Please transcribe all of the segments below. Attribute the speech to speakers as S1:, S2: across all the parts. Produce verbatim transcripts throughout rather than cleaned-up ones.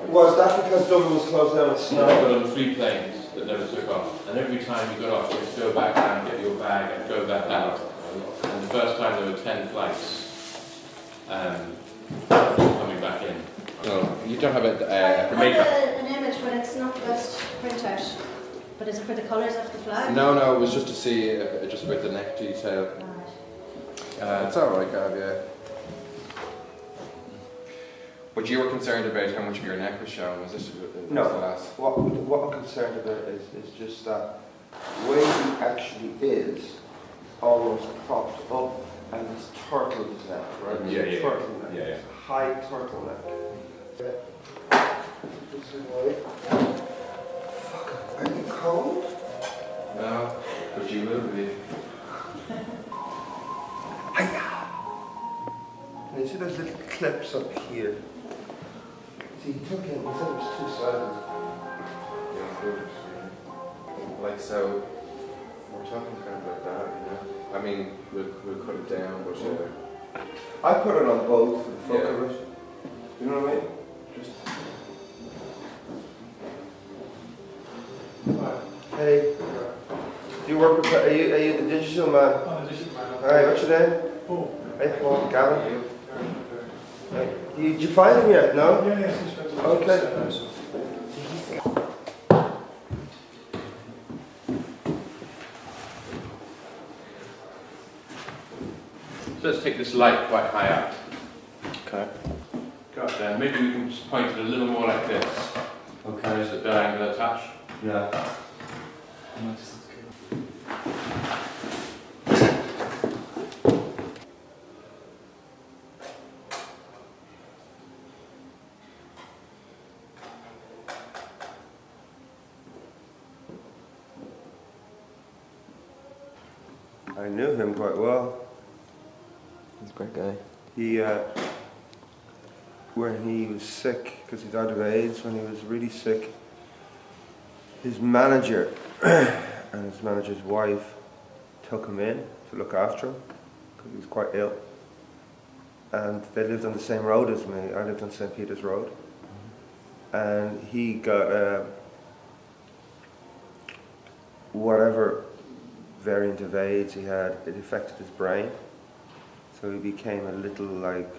S1: Was that because Dublin was closed down with snow?
S2: Yeah, we got on three planes that never took off. And every time you got off, you had to go back down, get your bag, and go back out. And the first time there were ten flights um, coming back in.
S3: No, you don't have a, uh,
S4: I have
S3: a makeup.
S4: a, an image, but it's not the best printout. But is it for the colours of the flag?
S3: No, no, it was just to see, uh, just with the neck detail.
S4: Right.
S3: Uh, it's alright, Gav, yeah. But you were concerned about how much of your neck was showing, was this was
S1: No.
S3: the last?
S1: What, what I'm concerned about is, is just that where he actually is almost propped up and it's turtleneck, right?
S2: Yeah, yeah,
S1: turtleneck.
S2: yeah, yeah.
S1: High turtleneck. Fuck, are you cold?
S3: No, but you will be.
S1: And you see those little clips up here? See, he took in, he said it was two-sided.
S3: Yeah, like so, we're talking kind of like that, you know? I mean, we'll, we'll cut it down, but uh,
S1: I put it on both for the fuck
S3: Yeah.
S1: of it. You know what I mean? Just. Hey. Do you work with, are you, are you the digital man?
S5: Oh, the digital man.
S1: Alright, what's your name?
S5: Oh.
S1: Hey, Paul, Gavin. Hey. Did you find him yet? No?
S5: Yeah, yeah, she's friends with
S1: Okay.
S5: us.
S2: So let's take this light quite high up.
S3: okay.
S2: Got there. Maybe we can just point it a little more like this. Okay. There's a diagonal touch.
S1: Yeah. I knew him quite well.
S3: He's a great guy.
S1: He, uh, when he was sick, because he died of AIDS, when he was really sick, his manager and his manager's wife took him in to look after him, because he was quite ill. And they lived on the same road as me. I lived on Saint Peter's Road. And he got uh, whatever variant of AIDS he had, it affected his brain. So he became a little like,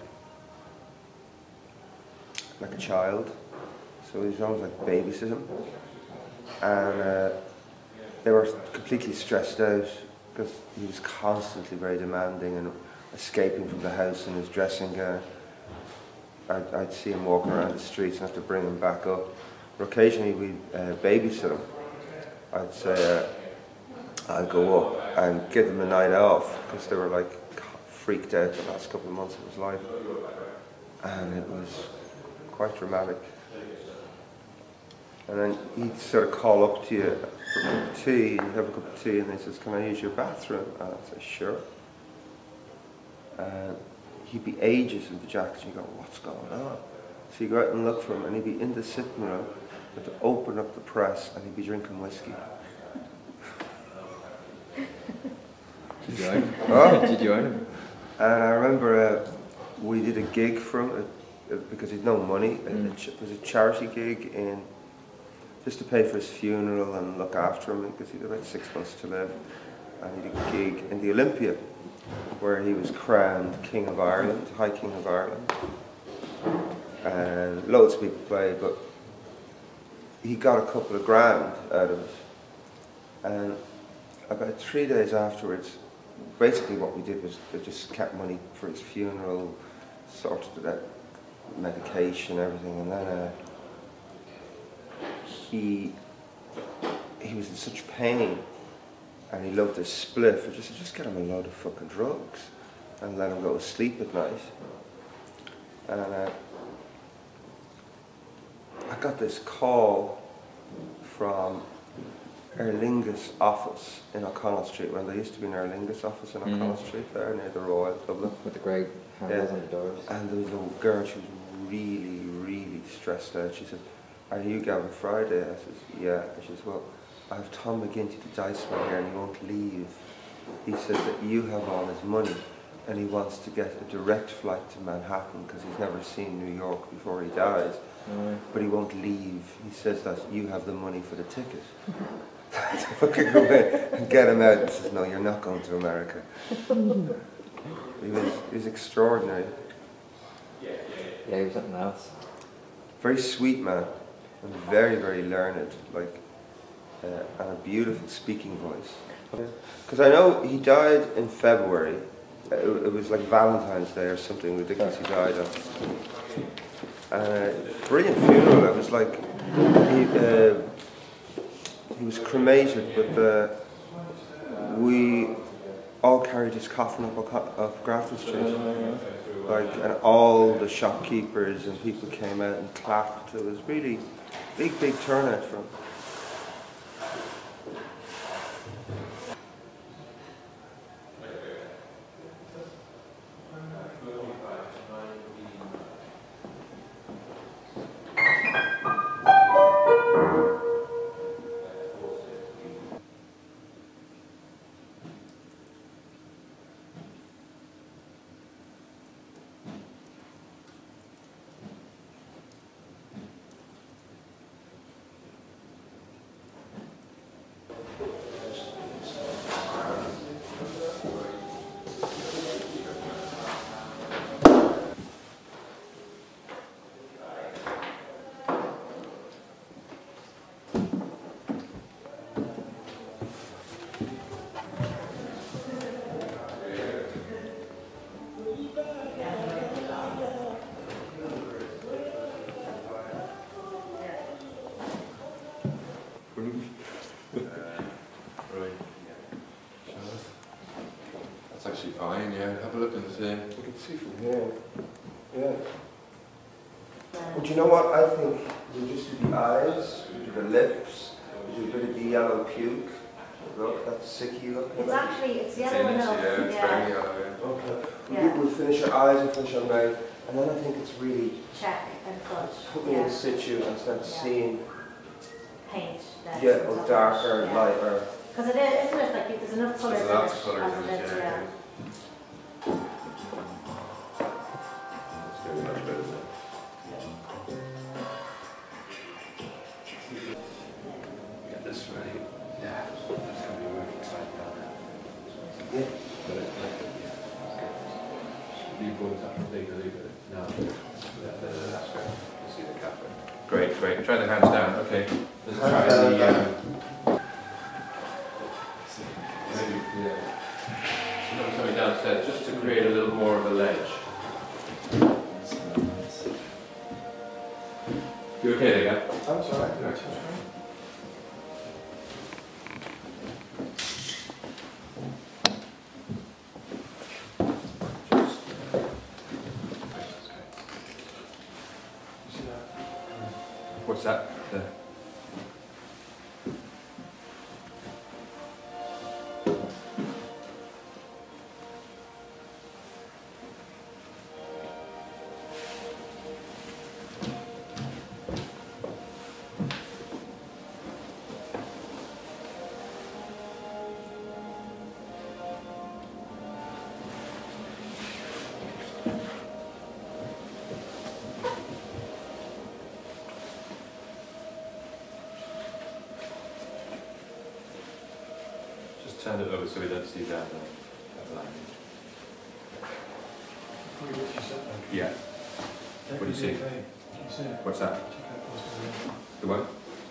S1: like a child. So he was almost like babysit him. And uh, they were completely stressed out because he was constantly very demanding and escaping from the house in his dressing gown. I'd, I'd see him walking around the streets and have to bring him back up. Or occasionally we'd uh, babysit him. I'd say, uh, I'd go up and give them a night off because they were like freaked out the last couple of months of his life. And it was quite dramatic. And then he'd sort of call up to you for a cup of tea, and you'd have a cup of tea, and he says, "Can I use your bathroom?" And I'd say, "Sure." And he'd be ages in the jacket, and you go, "What's going on?" So you go out and look for him, and he'd be in the sitting room, but to open up the press, and he'd be drinking whiskey.
S3: Did you own him?
S1: Oh.
S3: Did you own him?
S1: And I remember uh, we did a gig for him uh, because he'd no money.
S3: Mm.
S1: It, it was a charity gig in just to pay for his funeral and look after him because he had about six months to live. And he did a gig in the Olympia where he was crowned King of Ireland, High King of Ireland. And loads of people played, but he got a couple of grand out of it. And about three days afterwards, basically what we did was they just kept money for his funeral, sorted out medication, everything, and then uh, he he was in such pain, and he loved his spliff. I just said, just get him a load of fucking drugs, and let him go to sleep at night. And uh, I got this call from Aer Lingus office in O'Connell Street, when there used to be an Aer Lingus office in O'Connell mm. Street there near the Royal, Dublin.
S3: With the grey handles
S1: yeah.
S3: on the doors.
S1: And there was a girl, she was really, really stressed out. She said, "Are you Gavin Friday?" I said, "Yeah." And she says, "Well, I have Tom McGinty, the dice man here, and he won't leave. He says that you have all his money, and he wants to get a direct flight to Manhattan because he's never seen New York before he dies. Mm. But he won't leave. He says that you have the money for the ticket. So fucking go away and get him out. He says, no, you're not going to America. He was, he was extraordinary.
S5: Yeah, he was something else.
S1: Very sweet man, and very, very learned, like, uh, and a beautiful speaking voice. Because I know he died in February. It, it was like Valentine's Day or something ridiculous he died on. Uh, brilliant funeral. It was like he, uh, he was cremated, but uh, we all carried his coffin up, up Grafton Street. Like, and all the shopkeepers and people came out and clapped. It was really big, big turnout for him.
S3: That's actually fine, yeah. Have a look and see.
S1: You can see from here. Yeah. But you know what? I think you just do the eyes, you do the lips, you do a bit of the yellow puke. Look, that's sicky look.
S4: It's actually, it's
S3: It's
S4: yellow
S3: in it,
S4: enough.
S3: yeah, it's
S4: Yeah.
S3: very yellow, yeah.
S1: Okay.
S4: Yeah.
S1: We'll finish our eyes and finish our mouth, and then I think it's really
S4: Check and fudge.
S1: put me
S4: Yeah.
S1: in situ and start
S4: Yeah.
S1: seeing,
S4: Paint. that
S1: yeah,
S4: comes
S1: or
S4: up.
S1: darker,
S4: Yeah.
S1: lighter.
S4: Because it is, isn't it? Like there's enough colours
S3: There's
S4: in
S3: lots
S4: it.
S3: of colours
S4: as
S3: in
S4: it
S3: it,
S4: is,
S3: yeah.
S4: yeah.
S3: It's going much better than Get this ready. Yeah, that's going to be really exciting down there.
S1: Yeah.
S2: But it's like, yeah. Leave one touch, leave it, leave it. No. Yeah, that's great.
S3: You see the cafe.
S2: Great, great. Try the hands down. Okay. Let's try
S1: Hands down,
S2: the.
S1: down.
S2: Um, maybe, yeah. Put something downstairs just to create a little more of a ledge. You okay there, Gav?
S1: I'm sorry.
S2: What's that? There. Turn it over so we don't see that, that line. Yeah. What do you see? What's that? The what?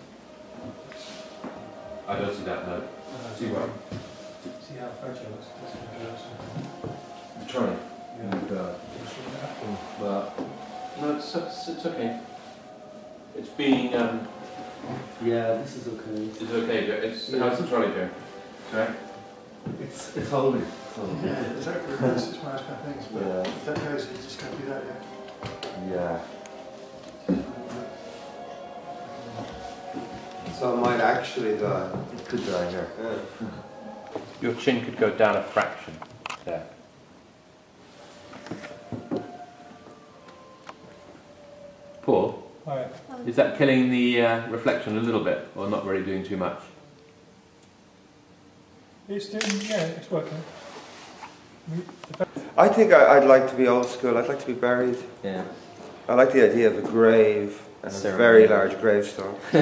S2: I don't see that, no. See what?
S6: See how fragile it is.
S2: The trolley?
S6: Yeah.
S2: But, no, it's, it's, it's okay. It's been, um,
S6: Yeah, this is okay.
S2: it's okay, Joe. It's,
S6: Yeah.
S2: how's the trolley, Joe? Right?
S6: It's it's holding. It's holding.
S7: Yeah, exactly. That's just one of those things. But
S1: Yeah.
S7: if that goes, you just can't do that yet.
S1: Yeah. So it might actually die.
S5: It could die here.
S1: Yeah.
S2: Your chin could go down a fraction there. Paul,
S6: Right.
S2: is that killing the uh, reflection a little bit, or not really doing too much?
S6: It's doing, yeah, it's working. We- the fact-
S1: I think I, I'd like to be old school. I'd like to be buried.
S5: Yeah.
S1: I like the idea of a grave and a
S5: Ceremony.
S1: very large gravestone. uh,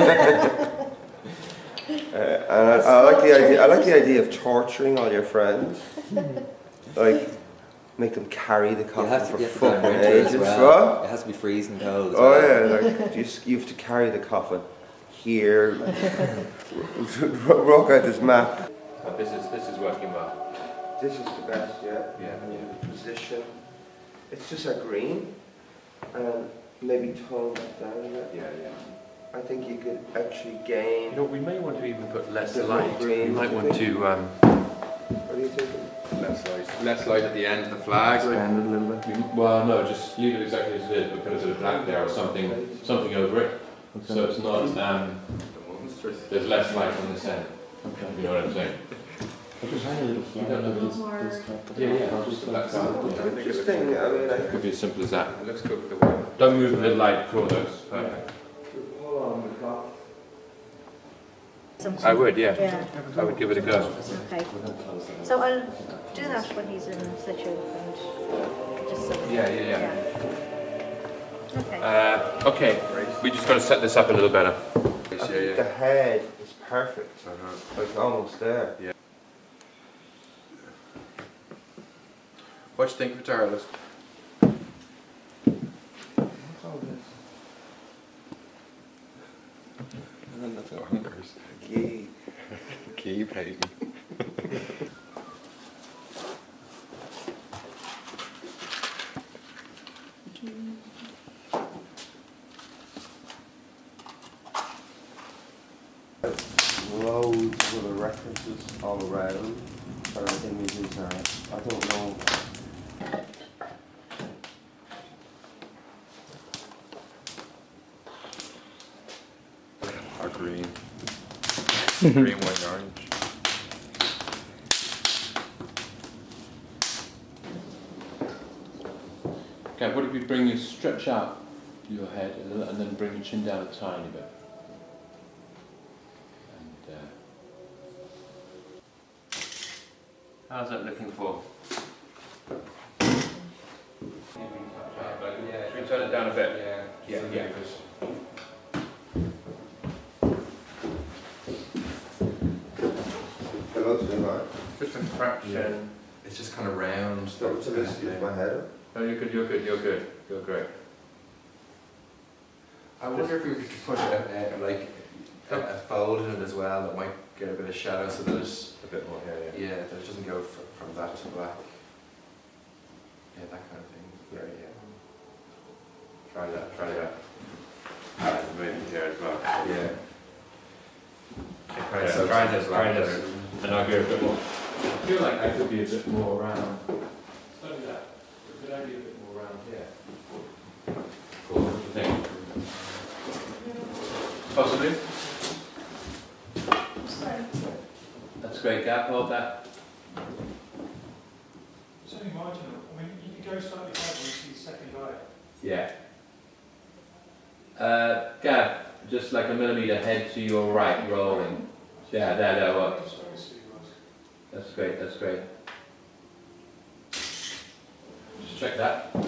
S1: and I, I like the idea. I like the idea of torturing all your friends, like make them carry the
S5: You
S1: coffin
S5: have to
S1: for
S5: get the time
S1: fucking
S5: winter
S1: ages.
S5: as well.
S1: What?
S5: It has to be freezing cold as
S1: Oh
S5: well.
S1: yeah, like you, just, you have to carry the coffin here, rock out this map.
S2: But this is this is working well.
S1: This is the best, yeah.
S2: Yeah.
S1: yeah. Position. It's just a green, and maybe tone that down a bit.
S2: Yeah, yeah.
S1: I think you could actually gain.
S2: You know, we may want to even put less
S1: A bit more
S2: light.
S1: green,
S2: We might
S1: do you
S2: want
S1: think?
S2: to. Um,
S1: What are you thinking?
S3: Less light. Less light at the end of the flag.
S6: Expand it a little bit.
S2: we- well, no, just leave it exactly as it is, but put a bit of black there or something, something over it, so it's not. Um, there's less light on this end.
S6: Okay.
S2: You know what I'm saying?
S6: I just hang a little flag.
S2: don't know
S6: over this-
S4: more-
S6: this top.
S2: Yeah, yeah, just the black side.
S1: Just think, I mean, I
S2: It could be as simple as that.
S3: It looks good with the white.
S2: Don't move the light for those. Perfect.
S1: hold on the clock.
S2: I would, yeah.
S4: Yeah,
S2: I would give it a go.
S4: okay. So I'll do that when he's in situ and just so.
S2: Yeah, yeah, yeah.
S4: Okay.
S2: Uh, okay, we just got to set this up a little better.
S1: I think the head is perfect.
S3: Uh-huh.
S1: Like almost there.
S3: Yeah. What do you think of Tara?
S1: What's all this?
S3: And then nothing wonders.
S1: Gee.
S3: Key painting.
S1: Loads of other references all around. Or images are, I don't know.
S3: Or green. Green, white, and orange.
S2: Okay, what if you bring you stretch out your head a little, and then bring your chin down a tiny bit. And, uh, how's that looking for? Yeah, should we turn it down a bit?
S3: Yeah.
S2: Yeah, yeah.
S1: Hello to me,
S2: Just a fraction.
S3: It's just kind of round.
S1: So, so this is my head up.
S2: No, you're good, you're good, you're good. You're great.
S3: I wonder if we could put a, a, like a, a fold in it as well that might get a bit of shadow so that it's
S2: A bit more, yeah, yeah.
S3: yeah, that it doesn't go fr from that to black. Yeah, that kind of thing.
S2: Yeah, yeah. Try that, try that. And maybe there as well.
S3: Yeah.
S2: Yeah,
S3: So
S2: try
S3: it's
S2: this,
S3: black
S2: try this.
S3: there.
S2: And I'll go a bit more. I feel like I could be a bit more around. Study that. Could I be a bit more around here? Cool, what do you think? Possibly? That's great, Gav, hold that.
S7: It's only marginal. I mean, you can go slightly higher when you see the second eye.
S2: Yeah. Uh, Gav, just like a millimetre head to your right, rolling. Yeah, there, there, what?
S7: Just so I can see yours.
S2: That's great, that's great. Just check that.